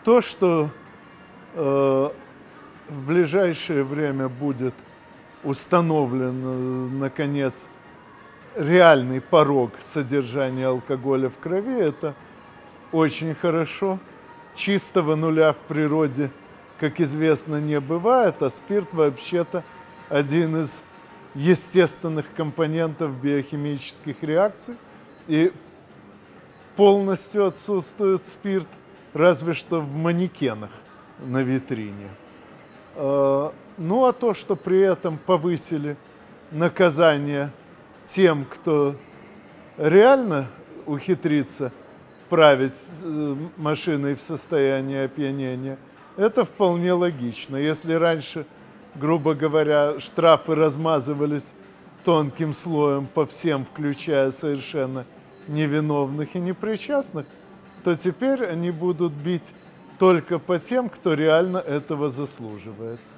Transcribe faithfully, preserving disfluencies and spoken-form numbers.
То, что э, в ближайшее время будет установлен, э, наконец, реальный порог содержания алкоголя в крови, это очень хорошо. Чистого нуля в природе, как известно, не бывает, а спирт вообще-то один из естественных компонентов биохимических реакций. И полностью отсутствует спирт, разве что в манекенах на витрине. Ну а то, что при этом повысили наказание тем, кто реально ухитрится править машиной в состоянии опьянения, это вполне логично. Если раньше, грубо говоря, штрафы размазывались тонким слоем по всем, включая совершенно невиновных и непричастных, то теперь они будут бить только по тем, кто реально этого заслуживает.